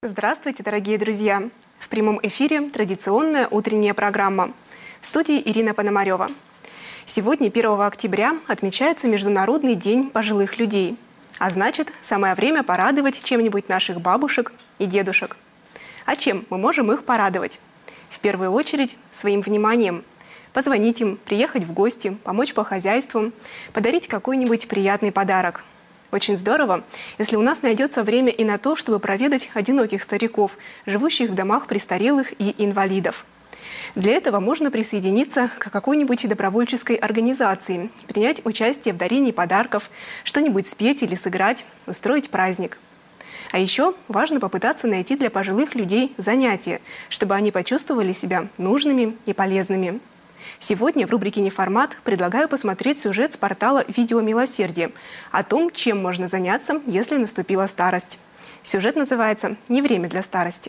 Здравствуйте, дорогие друзья! В прямом эфире традиционная утренняя программа. В студии Ирина Пономарева. Сегодня, 1 октября, отмечается Международный день пожилых людей. А значит, самое время порадовать чем-нибудь наших бабушек и дедушек. А чем мы можем их порадовать? В первую очередь, своим вниманием. Позвонить им, приехать в гости, помочь по хозяйству, подарить какой-нибудь приятный подарок. Очень здорово, если у нас найдется время и на то, чтобы проведать одиноких стариков, живущих в домах престарелых и инвалидов. Для этого можно присоединиться к какой-нибудь добровольческой организации, принять участие в дарении подарков, что-нибудь спеть или сыграть, устроить праздник. А еще важно попытаться найти для пожилых людей занятия, чтобы они почувствовали себя нужными и полезными. Сегодня в рубрике «Неформат» предлагаю посмотреть сюжет с портала «Видео Милосердие» о том, чем можно заняться, если наступила старость. Сюжет называется «Не время для старости».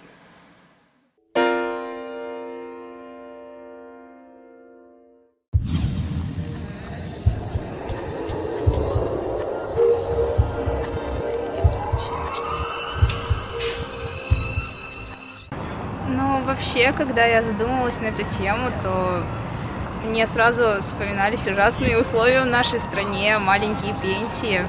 Ну, вообще, когда я задумывалась на эту тему, то мне сразу вспоминались ужасные условия в нашей стране, маленькие пенсии,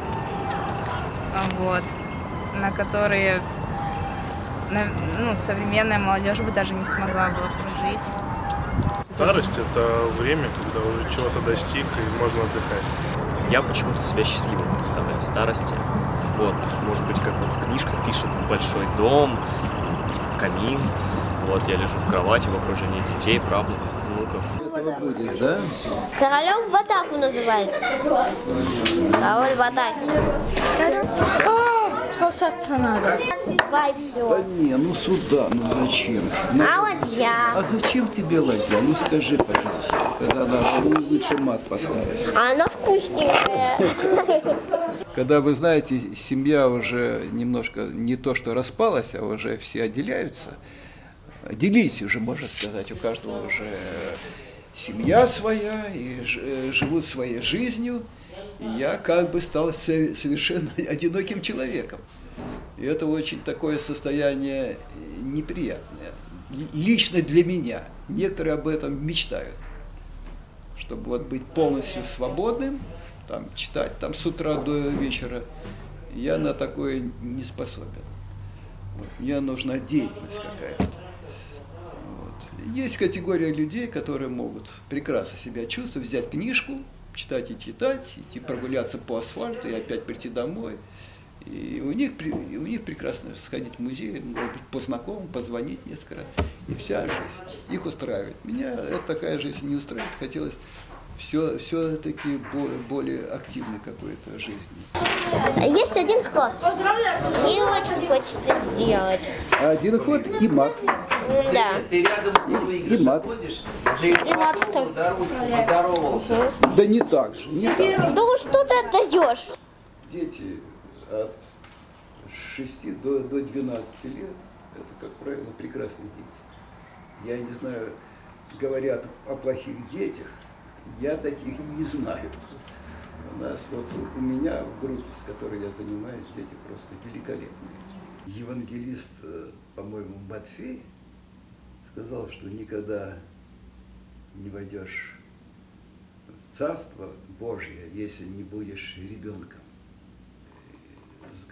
на которые современная молодежь бы даже не смогла было прожить. Старость – это время, когда уже чего-то достиг и можно отдыхать. Я почему-то себя счастливым представляю в старости. Может быть, как в книжках пишут, большой дом, камин. Я лежу в кровати в окружении детей, правнуков, внуков. Будет, да? Королем в атаку называется. Король в атаке. Спасаться надо. Да не, сюда, зачем? Ладья. А зачем тебе ладья? Скажи, пожалуйста, когда надо лучше мат поставить. Она вкусненькая. Когда, вы знаете, семья уже немножко не то что распалась, а уже все отделяются, делись уже, можно сказать, у каждого уже семья своя, и живут своей жизнью, и я как бы стал совершенно одиноким человеком. И это очень такое состояние неприятное, лично для меня. Некоторые об этом мечтают, чтобы быть полностью свободным, читать с утра до вечера. Я на такое не способен. Мне нужна деятельность какая-то. Есть категория людей, которые могут прекрасно себя чувствовать, взять книжку, читать, идти прогуляться по асфальту и опять прийти домой. И у них прекрасно сходить в музей, может быть, по знакомым, позвонить несколько раз. И вся жизнь их устраивает. Меня такая жизнь не устраивает. Хотелось все-таки более активной какой-то жизни. Есть один ход. И очень хочется сделать. Один ход и мат. Да. И мат. И мат что? Да не так же, не так. Да что ты отдаешь? Дети от 6 до 12 лет, это, как правило, прекрасные дети. Я не знаю, говорят о плохих детях, я таких не знаю. У меня в группе, с которой я занимаюсь, дети просто великолепные. Евангелист, по-моему, Матфей, сказал, что никогда не войдешь в Царство Божье, если не будешь ребенком. С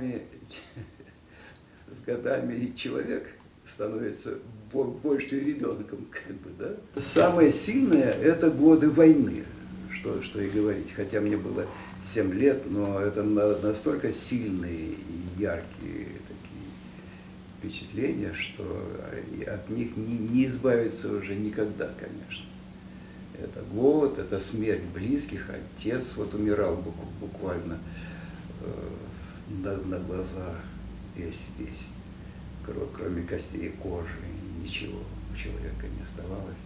годами человек становится больше ребенком, да? Самое сильное – это годы войны, что и говорить. Хотя мне было 7 лет, но это настолько сильные и яркие такие впечатления, что от них не избавиться уже никогда, конечно. Это голод, это смерть близких, отец умирал буквально на глазах, весь, кроме костей и кожи, ничего у человека не оставалось.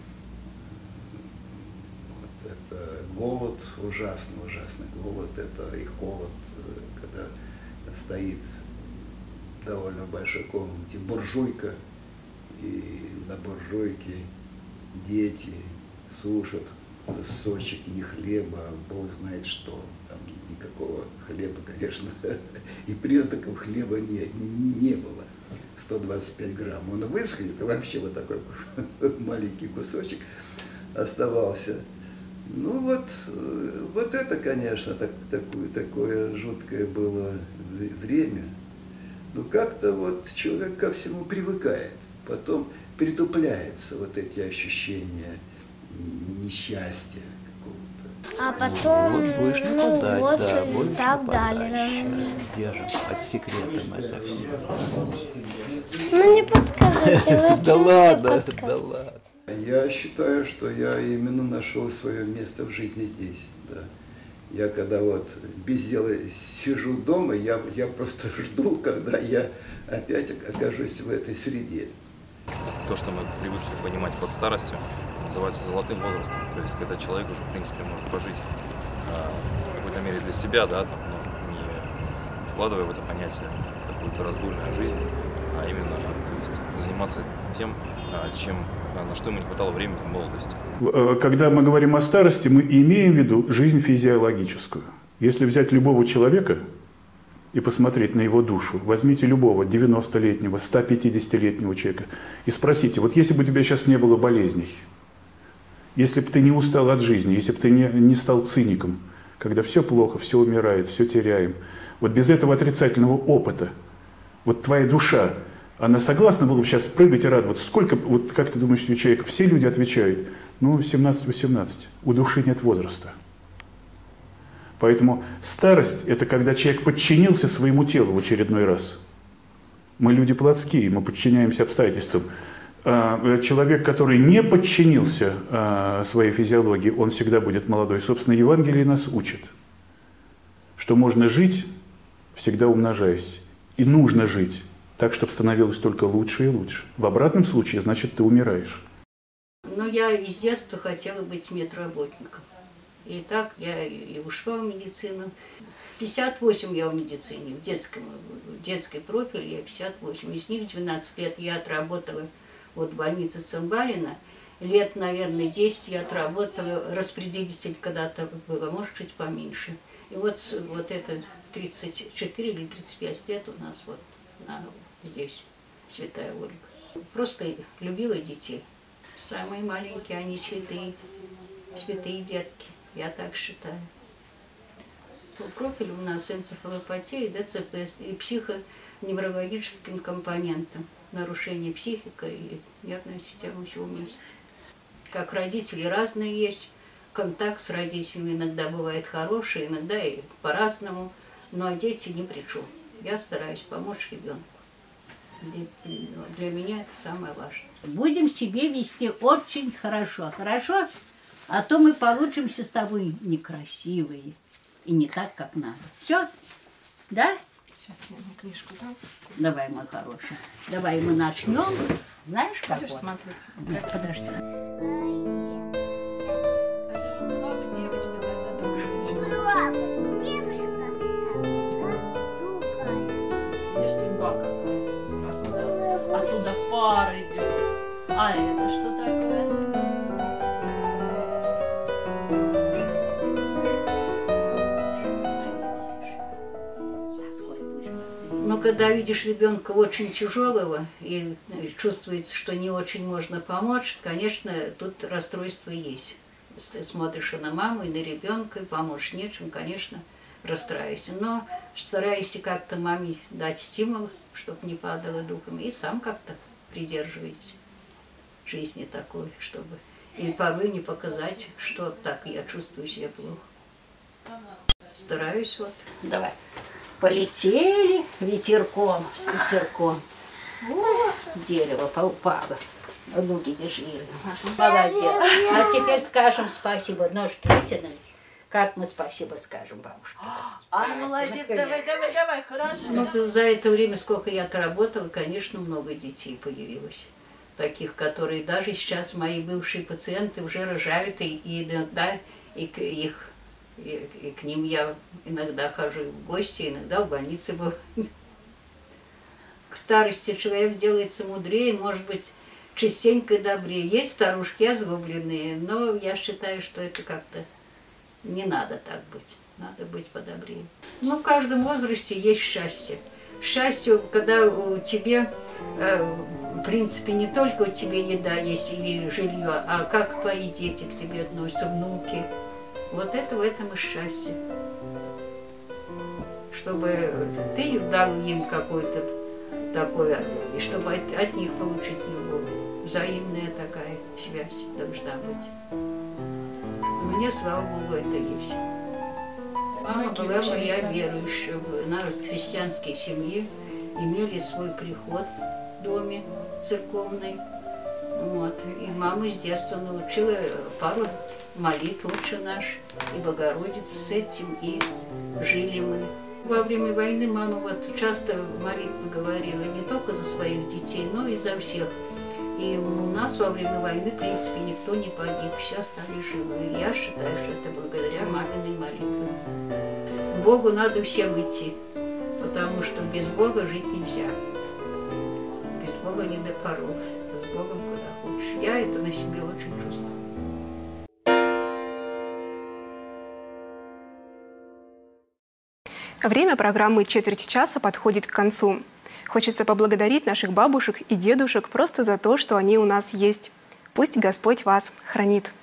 Это голод, ужасный голод, это и холод, когда стоит в довольно большой комнате буржуйка, и на буржуйке дети сушат кусочек не хлеба, а Бог знает что. Там никакого хлеба, конечно, и признаков хлеба не было. 125 грамм, он высохнет, и вообще вот такой маленький кусочек оставался. Ну вот это, конечно, такое жуткое было время. Но как-то вот человек ко всему привыкает, потом притупляются вот эти ощущения несчастья какого-то. А потом, Вот будешь ну нападать, вот да, и будешь так нападать. далее. Держим под секретом это все. Ну не подскажите, лучше Да не ладно, подскажите. да ладно. Я считаю, что я именно нашел свое место в жизни здесь. Да. Я когда вот без дела сижу дома, я просто жду, когда я опять окажусь в этой среде. То, что мы привыкли понимать под старостью, называется золотым возрастом. То есть, когда человек уже, в принципе, может пожить в какой-то мере для себя, да, там, но не вкладывая в это понятие какую-то разгульную жизнь, а именно, то есть, заниматься тем, на что ему не хватало времени в молодости. Когда мы говорим о старости, мы имеем в виду жизнь физиологическую. Если взять любого человека и посмотреть на его душу, возьмите любого 90-летнего, 150-летнего человека и спросите, вот если бы у тебя сейчас не было болезней, если бы ты не устал от жизни, если бы ты не стал циником, когда все плохо, все умирает, все теряем, вот без этого отрицательного опыта, вот твоя душа, она согласна была бы сейчас прыгать и радоваться? Сколько, вот как ты думаешь, у человека? Все люди отвечают, ну, 17-18. У души нет возраста. Поэтому старость – это когда человек подчинился своему телу в очередной раз. Мы люди плотские, мы подчиняемся обстоятельствам. Человек, который не подчинился своей физиологии, он всегда будет молодой. Собственно, Евангелие нас учит, что можно жить, всегда умножаясь. И нужно жить так, чтобы становилось только лучше и лучше. В обратном случае, значит, ты умираешь. Но я из детства хотела быть медработником. И так я и ушла в медицину. 58 я в медицине, в детской профиле я 58. Из них 12 лет я отработала вот в больнице Цымбалина. Лет, наверное, 10 я отработала, распределитель когда-то было, может, чуть поменьше. И вот это 34 или 35 лет у нас вот здесь, Святая Ольга. Просто любила детей. Самые маленькие, они святые детки, я так считаю. По профилю у нас энцефалопатия, ДЦП и психоневрологическим компонентом. Нарушение психики и нервной системы все вместе. Как родители разные есть, контакт с родителями иногда бывает хороший, иногда и по-разному, но дети ни при чем. Я стараюсь помочь ребенку. Для меня это самое важное. Будем себе вести очень хорошо, хорошо? А то мы получимся с тобой некрасивые и не так, как надо. Все? Да? Сейчас я на книжку дам. Давай, мой хороший. Давай мы начнем. Знаешь, как Будешь смотреть? Нет, подожди. Была бы девочка, тогда другая. Была бы девушка, другая. Видишь, труба какая. Оттуда пар идет. А это что такое? Но когда видишь ребенка очень тяжелого и чувствуется, что не очень можно помочь, конечно, тут расстройство есть. Если смотришь и на маму, и на ребенка, и помочь нечем, конечно, расстраивайся. Но старайся как-то маме дать стимул, чтобы не падала духом, и сам как-то придерживайся жизни такой, чтобы и порой не показать, что так я чувствую себя плохо. Стараюсь вот. Давай. Полетели ветерком, с ветерком. Вот, дерево поупало. Ноги держали. Молодец. А теперь скажем спасибо. Ножки вытянули. Как мы спасибо скажем бабушке? Ай, молодец, давай, хорошо. Ну, за это время, сколько я отработала, конечно, много детей появилось. Таких, которые даже сейчас мои бывшие пациенты уже рожают, и иногда и к ним я иногда хожу в гости, иногда в больнице бываю. К старости человек делается мудрее, может быть, частенько и добрее. Есть старушки озлобленные, но я считаю, что это как-то не надо так быть. Надо быть подобрее. Но в каждом возрасте есть счастье. Счастье, когда у тебя, в принципе, не только у тебя еда есть или жилье, а как твои дети к тебе относятся, внуки. Вот это в этом и счастье. Чтобы ты дал им какое-то такое, и чтобы от них получить любовь. Взаимная такая связь должна быть. Мне, слава Богу, это есть. Мама была моя верующая, она из христианской семьи, имели свой приход в доме церковный. Вот. И мама с детства научила пару молитв, «Отче наш» и «Богородица», с этим и жили мы. Во время войны мама вот часто молитвы говорила не только за своих детей, но и за всех. И у нас во время войны, в принципе, никто не погиб, все стали живы. И я считаю, что это благодаря маминой молитве. К Богу надо всем идти, потому что без Бога жить нельзя. Без Бога не до порога, а с Богом куда хочешь. Я это на себе очень чувствую. Время программы «Четверть часа» подходит к концу. Хочется поблагодарить наших бабушек и дедушек просто за то, что они у нас есть. Пусть Господь вас хранит.